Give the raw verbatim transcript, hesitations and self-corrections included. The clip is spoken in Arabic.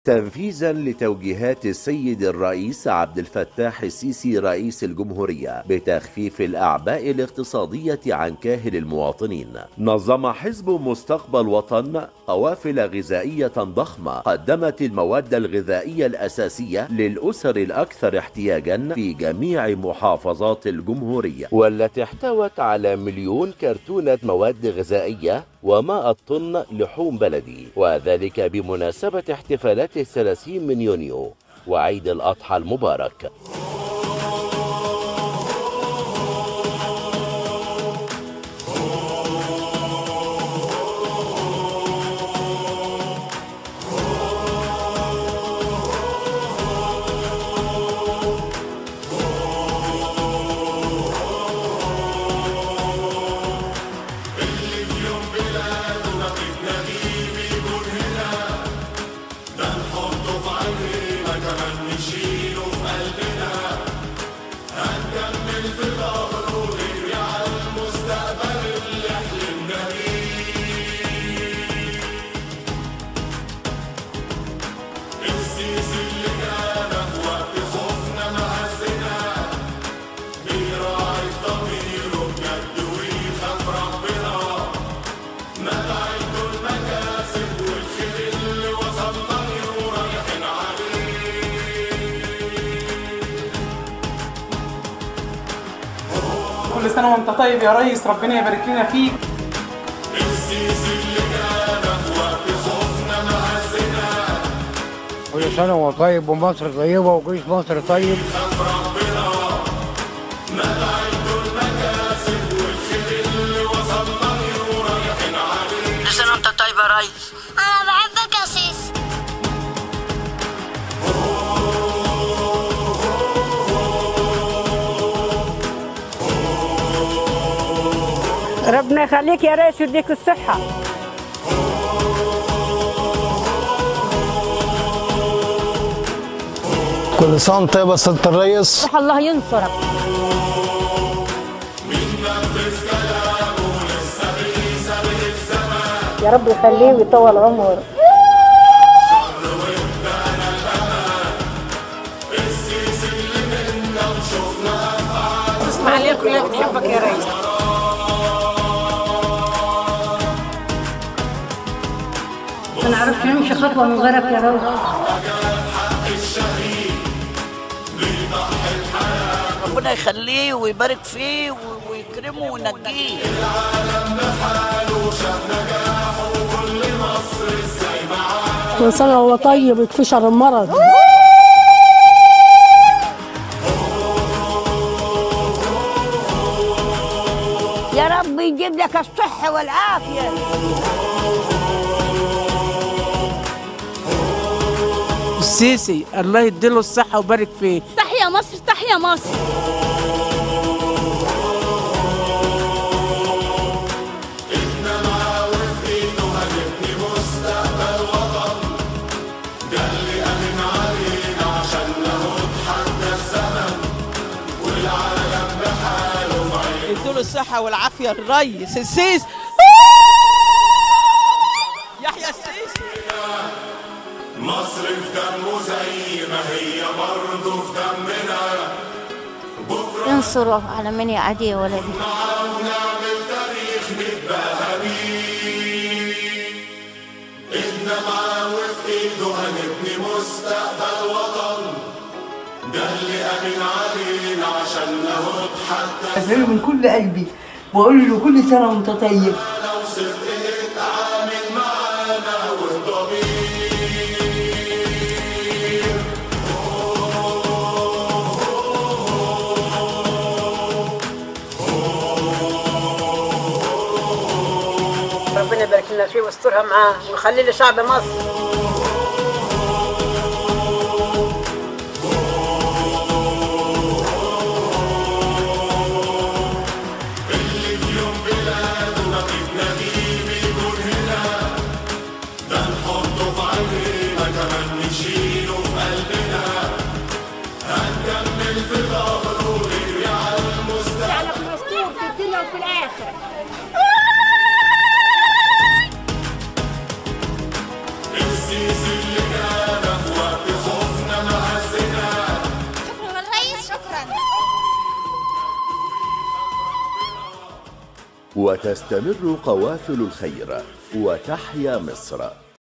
تنفيذا لتوجيهات السيد الرئيس عبد الفتاح السيسي رئيس الجمهورية بتخفيف الأعباء الاقتصادية عن كاهل المواطنين. نظم حزب مستقبل وطن قوافل غذائية ضخمة قدمت المواد الغذائية الأساسية للأسر الأكثر احتياجا في جميع محافظات الجمهورية، والتي احتوت على مليون كرتونة مواد غذائية ومائة طن لحوم بلدي، وذلك بمناسبة احتفالات الثلاثين من يونيو وعيد الأضحى المبارك. كل سنة وانت طيب يا ريس، ربنا يبارك لنا فيك. السيسي اللي جانا في وقت خوفنا مهزنا. كل سنة وانت طيب ومصر طيبة وجيش مصر طيب. خاف ربنا مدعيته المكاسب والخير اللي وصلنا له رايحين عليه. كل سنة وانت طيب يا ريس. أنا بحبك يا سيسي. ربنا يخليك يا ريس ويديك الصحة. كل سنة وانت طيب يا سيادة الريس. الله ينصرك. يا رب يخليه ويطول عمره. اسماعيلية كلها بتحبك يا ريس. ما نعرفش نمشي خطوة من غيرك يا ريس. ربنا يخليه ويبارك فيه ويكرمه وينجيه. العالم بحاله شاف نجاحه وكل مصر ازاي معاه. كل سنة وهو طيب ويكفي شر المرض. يا رب يجيب لك الصحة والعافية. السيسي الله يديله الصحة ويبارك فيه. تحيا مصر، تحيا مصر. إحنا معاه وفي إيده هنبني مستقبل وطن. ده اللي أمن علينا عشان نهض حتى الزمن والعالم بحاله في عينه. يديله الصحة والعافية الريس السيسي. يحيى السيسي. مصر في دمه زي ما هي برضه في دمنا. بكره انصروا على من يعادي يا ولدي. معاه ونعمل تاريخ نتباهى بيه. إحنا معاه وفي إيده هنبني مستقبل وطن. ده اللي أمن علينا عشان نهض حتى. أسأله من كل قلبي وأقول له كل سنة وأنت طيب. لو صدق اتعامل معانا والضمير. ربنا يبارك لنا فيه ويسترها معاه ويخلي لشعب مصر. السيسي اللي جانا وتستمر قوافل الخير وتحيا مصر.